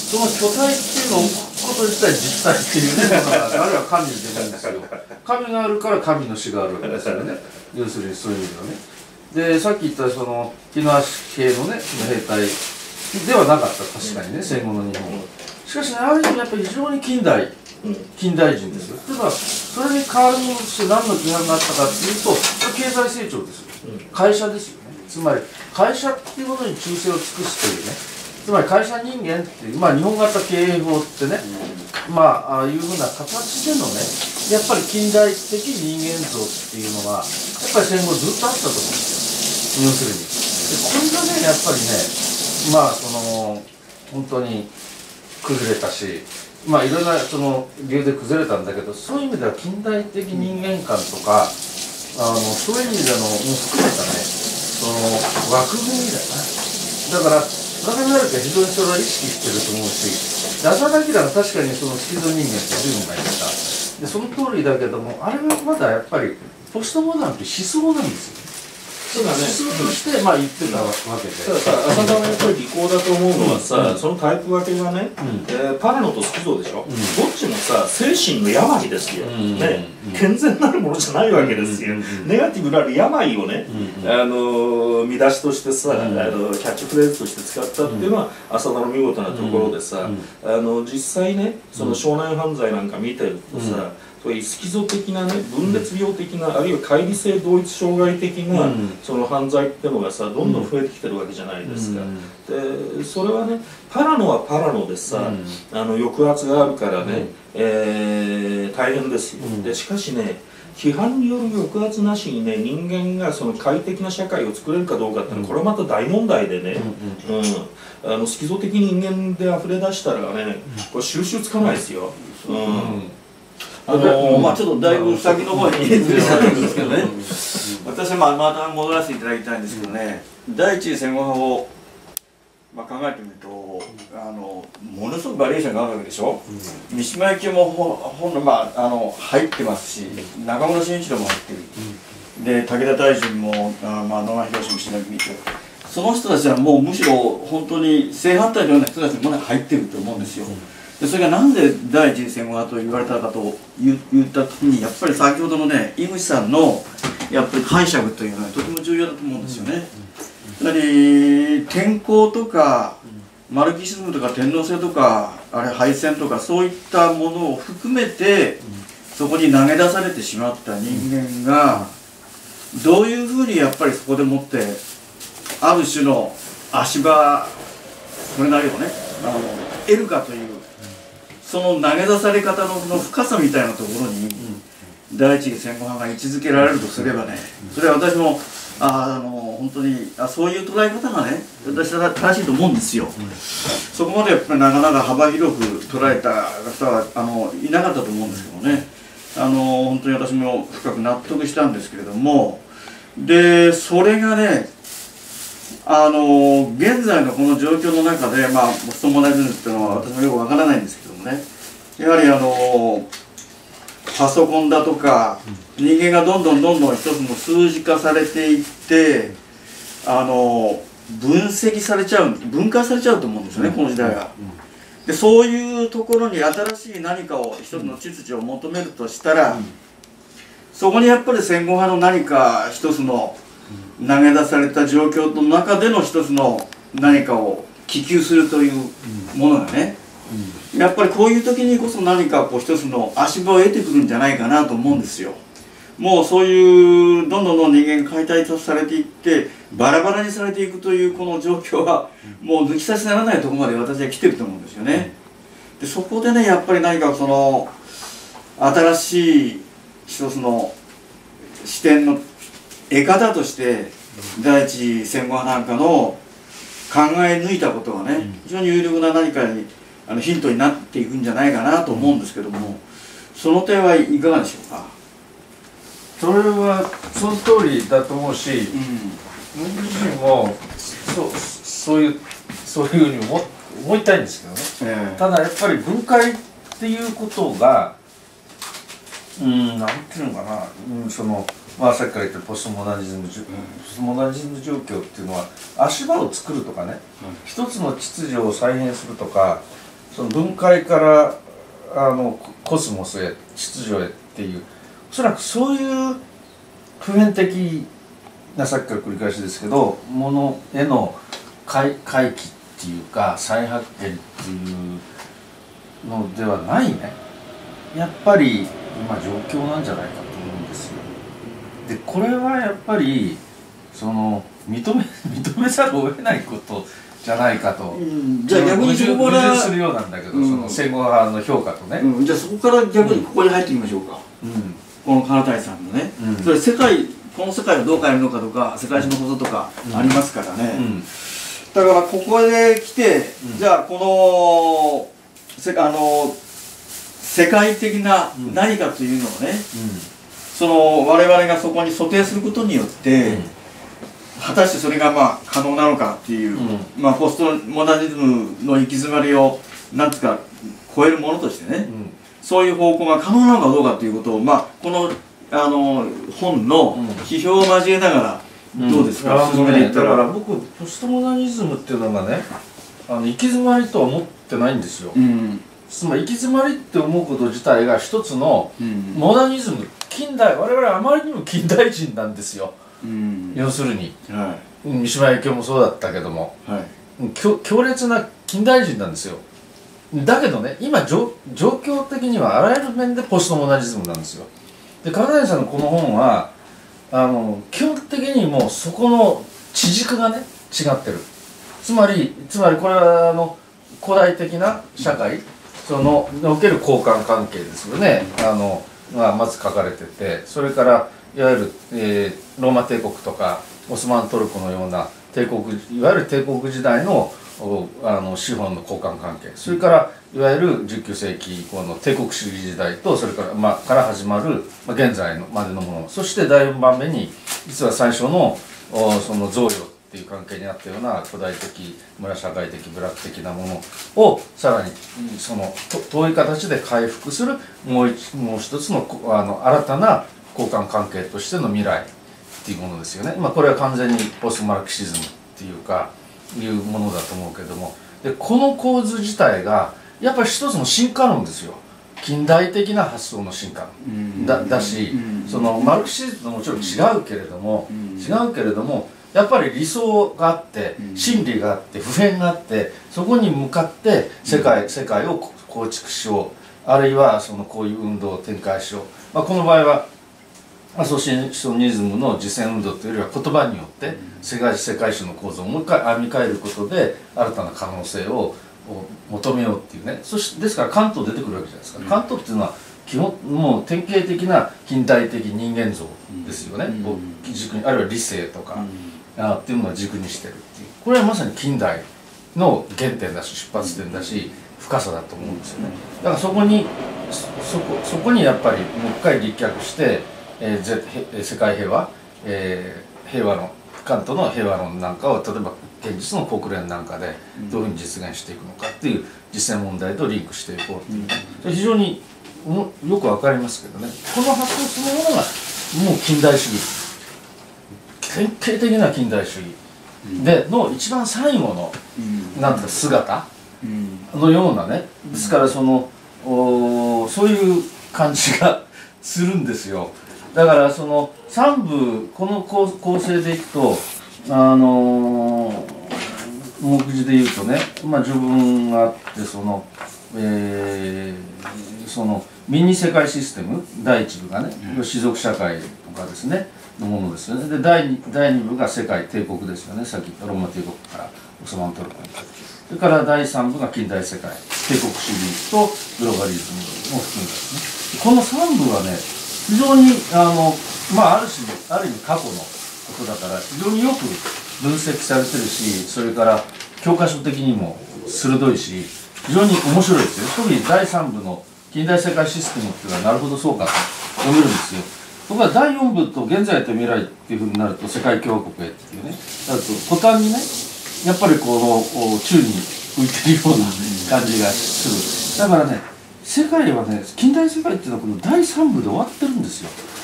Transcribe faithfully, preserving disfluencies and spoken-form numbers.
その巨体っていうのを置くこと自体実体っていうねものがあるいは神で出るんですよ。神があるから神の死があるわけですよね。要するにそういう意味ではね。でさっき言ったその日野足系のねその兵隊ではなかった確かにね戦後の日本は。しかしねある意味やっぱり非常に近代近代人ですよ。例えばそれに代わりにして何の規範があったかっていうと経済成長ですよ。会社ですよね。つまり会社っていうものに忠誠を尽くすというね、つまり会社人間っていう、まあ、日本型経営法ってね、まあああいうふうな形でのねやっぱり近代的人間像っていうのがやっぱり戦後ずっとあったと思うんですよ。要するにでこれがねやっぱりねまあその本当に崩れたし、まあいろんなその理由で崩れたんだけど、そういう意味では近代的人間観とかあのそういう意味でのも含めたねその枠組みだよな。だから中村明は非常にそれは意識してると思うし、浅田明が確かにそのスピード人間って随分前に言ったでその通りだけども、あれはまだやっぱりポストモダンって思想なんですよ。 そうだね、 思想としてまあ言ってたわけで、 たださ浅田のやっぱり利口だと思うのはさ、そのタイプ分けがね、えパラノとスキゾでしょ、どっちもさ精神の病ですよ、ね、健全なるものじゃないわけですよ。ネガティブなる病をね、あの見出しとしてさ、あのキャッチフレーズとして使ったっていうのは浅田の見事なところでさ、あの実際ねその少年犯罪なんか見てるとさ、そういうスキゾ的なね分裂病的なあるいは乖離性同一障害的な、うん、その犯罪っていうのがさどんどん増えてきてるわけじゃないですか。うん、でそれはねパラノはパラノでさ、うん、あの抑圧があるからね、うん、えー、大変ですよ。うん、でしかしね批判による抑圧なしにね人間がその快適な社会を作れるかどうかっていうのはこれまた大問題でね、うんうん、あのスキゾ的人間で溢れ出したらねこれ収集つかないですよ。うんうんあのまあちょっとだいぶ先の方にずれちゃうんですけどね、私はまあまた戻らせていただきたいんですけどね、第一次戦後派を、まあ、考えてみるとあのものすごくバリエーションがあるわけでしょ。三島由紀夫もほん、まあ、あの入ってますし、中村慎一郎も入ってる、で武田大臣もあ、まあ、野間博もしなき見て、その人たちはもうむしろ本当に正反対のような人たちも入ってると思うんですよ。でそれがなんで第一次戦後派と言われたかと言った時にやっぱり先ほどのね井口さんのやっぱり解釈というのはとても重要だと思うんですよね。やはり天候とかマルキシズムとか天皇制とかあれ敗戦とかそういったものを含めてそこに投げ出されてしまった人間がどういうふうにやっぱりそこでもってある種の足場これなりをねあの得るかという。その投げ出され方のの深さみたいなところに第一次戦後派が位置づけられるとすればね、それは私もああの本当にあそういう捉え方がね私は正しいと思うんですよ。そこまでやっぱりなかなか幅広く捉えた方はあのいなかったと思うんですけどね、あの本当に私も深く納得したんですけれども、でそれがねあの現在のこの状況の中でまあポストモダニズムっていうのは私もよくわからないんですけどもね、やはりあのパソコンだとか人間がどんどんどんどん一つの数字化されていってあの分析されちゃう分解されちゃうと思うんですよね、この時代は。でそういうところに新しい何かを一つの秩序を求めるとしたら、そこにやっぱり戦後派の何か一つの投げ出された状況の中での一つの何かを希求するというものがね、やっぱりこういう時にこそ何かこう一つの足場を得てくるんじゃないかなと思うんですよ。もうそういうどんどんどん人間が解体されていってバラバラにされていくというこの状況はもう抜き差しならないところまで私は来てると思うんですよね。でそこでねやっぱり何かその新しい一つの視点の得方として第一次戦後派なんかの考え抜いたことがね非常に有力な何かにあのヒントになっていくんじゃないかなと思うんですけども、その点はいかがでしょうか。 それはその通りだと思うし、僕、うん、自身もそうそういうそういうふうに思思いたいんですけどね、えー、ただやっぱり分解っていうことがうんなんていうのかな、うん、そのまあさっきから言ったポストモダニズム、うん、ポストモダニズム状況っていうのは足場を作るとかね、うん、一つの秩序を再現するとかその分解からあのコスモスへ秩序へっていう、おそらくそういう普遍的な、さっきから繰り返しですけど、ものへの回回帰っていうか再発見っていうのではないね、やっぱり今状況なんじゃないかと思うんですよ。でこれはやっぱりその認め認めざるを得ないことじゃないかと、 うん、じゃあ逆にそこから矛盾するようなんだけど、うん、その戦後派の評価とね、 うん、じゃあそこから逆にここに入ってみましょうか、うん、この金谷さんのね、うん、それ世界この世界をどう変えるのかとか世界史のこととかありますからね、うんうん、だからここで来て、うん、じゃあこのせあの世界的な何かというのをね、うん、その我々がそこに想定することによって、うん、果たしてそれがまあ可能なのかっていう、うん、まあポストモダニズムの行き詰まりをなんつうか超えるものとしてね、うん、そういう方向が可能なのかどうかということを、まあ、このあの本の批評を交えながらどうですか、 うん、進めていったら、だから僕ポストモダニズムっていうのがね、あの行き詰まりとは思ってないんですよ、うん、つまり行き詰まりって思うこと自体が一つのモダニズム、近代、我々はあまりにも近代人なんですよ、うん、要するに、はい、三島由紀夫もそうだったけども、はい、強烈な近代人なんですよ。だけどね、今状況的にはあらゆる面でポストモダニズムなんですよ。で金谷さんのこの本はあの基本的にもうそこの地軸がね違ってる。つまりつまりこれはあの古代的な社会そのにおける交換関係ですよね、あのがまず書かれてて、それからいわゆる、えー、ローマ帝国とかオスマントルコのような帝国いわゆる帝国時代のあの資本の交換関係、それからいわゆるじゅうきゅうせいき以降の帝国主義時代とそれから、まあ、から始まる、まあ、現在のまでのもの、そしてだいよんばんめに実は最初のその贈与っていう関係にあったような古代的村社会的部落的なものをさらにその遠い形で回復するもう一もう一つの、あの新たな交換関係としての未来っていうものですよね。まあ、これは完全にポストマルクシズムっていうかいうものだと思うけども、でこの構図自体がやっぱり一つの進化論ですよ。近代的な発想の進化論だ, だし、そのマルクシズムともちろん違うけれども、違うけれどもやっぱり理想があって真理があって普遍があって、そこに向かって世界世界を構築しよう、あるいはそのこういう運動を展開しよう、まあ、この場合はアソシエーショニズムの実践運動というよりは言葉によって世界世界史の構造をもう一回編み替えることで新たな可能性を求めようっていうね。そしてですからカント出てくるわけじゃないですか、うん、カントっていうのは基本もう典型的な近代的人間像ですよね、うん、軸にあるいは理性とか、うん、あっていうのを軸にしてるっていう、これはまさに近代の原点だし出発点だし深さだと思うんですよね。だからそこにそこそこにやっぱりもう一回立脚してえー、世界平和、えー、平和論カントの平和論なんかを例えば現実の国連なんかでどういうふうに実現していくのかっていう実践問題とリンクしていこうっていう、それ非常によくわかりますけどね。この発想そのものがもう近代主義、典型的な近代主義での一番最後のなんか姿のようなね、ですからそのおそういう感じがするんですよ。だからそのさん部この構成でいくと、あのー、目次で言うとね、まあ、序文があってその、えー、そのミニ世界システムだいいち部がね、うん、氏族社会とかですねのものですよね。でだいに部が世界帝国ですよね。さっき言ったローマ帝国からオスマントルコにかけて、それからだいさん部が近代世界帝国主義とグローバリズムも含めたですね。このさん部はね非常にあの、まあ、ある種ある意味過去のことだから非常によく分析されてるし、それから教科書的にも鋭いし非常に面白いですよ。特にだいさん部の近代世界システムっていうのはなるほどそうかと読めるんですよ。ところがだいよん部と現在と未来っていうふうになると世界共和国へっていうね、だと途端にねやっぱりこの宙に浮いてるような感じがする。だからね世界はね近代世界っていうのはこのだいさん部で終わってるんですよ。